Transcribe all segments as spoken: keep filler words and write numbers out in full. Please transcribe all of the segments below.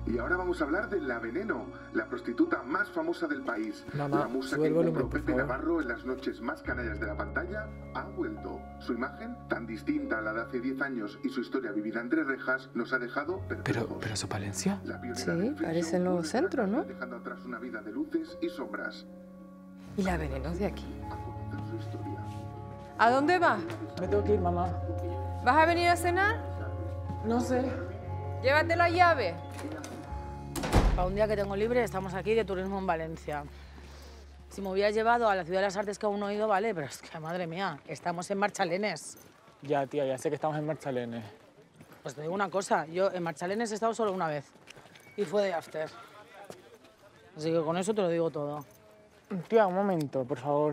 Y ahora vamos a hablar de La Veneno, la prostituta más famosa del país. Mamá, la musa sube que el volumen, compró por Pepe favor. Navarro en las noches más canallas de la pantalla ha vuelto. Su imagen, tan distinta a la de hace diez años y su historia vivida entre rejas, nos ha dejado Pero, perplejos. pero eso Palencia. La pionera Sí, del freak parece show el nuevo vuelve centro, a la ¿no? calle, dejando atrás una vida de luces y sombras. ¿Y La Veneno de aquí? A conocer su historia. ¿A dónde vas? Me tengo que ir, mamá. ¿Vas a venir a cenar? No sé. Llévate la llave. Para un día que tengo libre, estamos aquí de turismo en Valencia. Si me hubieras llevado a la Ciudad de las Artes que aún no he ido, vale, pero es que, madre mía, estamos en Marchalenes. Ya, tía, ya sé que estamos en Marchalenes. Pues te digo una cosa, yo en Marchalenes he estado solo una vez y fue de after. Así que con eso te lo digo todo. Tía, un momento, por favor.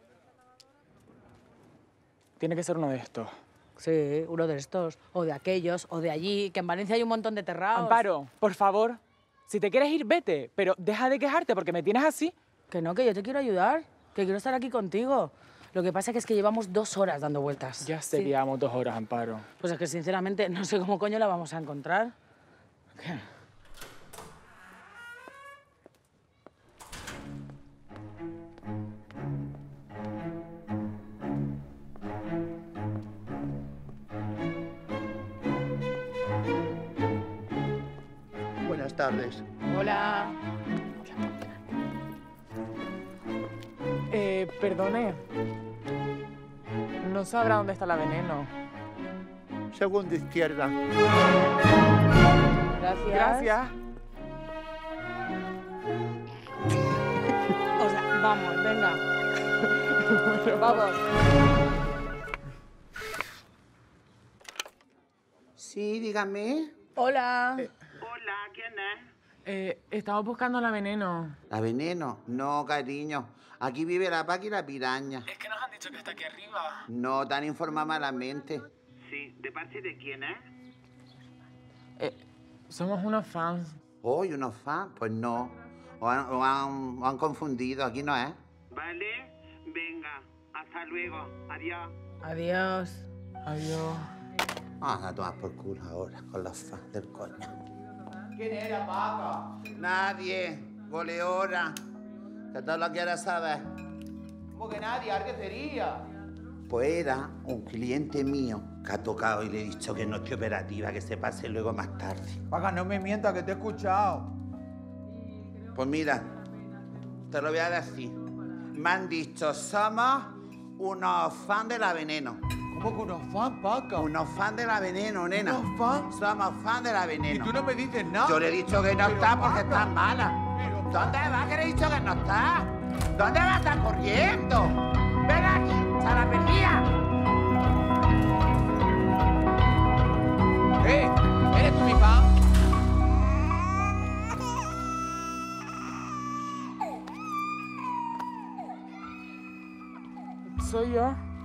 Tiene que ser uno de estos. Sí, uno de estos, o de aquellos, o de allí, que en Valencia hay un montón de terrados. Amparo, por favor, si te quieres ir, vete, pero deja de quejarte porque me tienes así. Que no, que yo te quiero ayudar, que quiero estar aquí contigo. Lo que pasa que es que llevamos dos horas dando vueltas. Ya sé Sí. que llevamos dos horas, Amparo. Pues es que sinceramente no sé cómo coño la vamos a encontrar. ¿Qué? Buenas tardes. Hola. Eh, perdone. No sabrá dónde está La Veneno. Segunda izquierda. Gracias. Gracias. O sea, vamos, venga. Vamos. Sí, dígame. Hola. Hola, ¿quién es? Eh, estamos buscando La Veneno. La Veneno. No, cariño. Aquí vive la paca y la piraña. Es que nos han dicho que está aquí arriba. No, te han informado malamente. Sí, ¿de parte de quién es? Eh, somos unos fans. ¿Hoy unos fans? Pues no. O han, o han, o han confundido. Aquí no es. Vale, venga, hasta luego, adiós. Adiós. Adiós. Ah, a tomar por culo ahora, con los fans del coño. ¿Quién era, Paca? Nadie. Goleora. Que todo lo quieras saber. ¿Cómo que nadie? ¿A qué sería? Pues era un cliente mío que ha tocado y le he dicho que no estoy operativa, que se pase luego más tarde. Paca, no me mientas, que te he escuchado. Pues mira, te lo voy a decir. Me han dicho, somos unos fans de La Veneno. ¿Cómo que unos fans, Paca? Unos fans de La Veneno, nena. ¿Unos fans? Somos fans de La Y Veneno. tú no me dices nada. Yo le he dicho que no Pero, está porque Paca. está mala. Pero, ¿Dónde vas que le he dicho que no está? ¿Dónde vas a estar corriendo? Ven aquí, charapería. ¿Eh? ¿Eres tú mi fan? ¿Soy yo?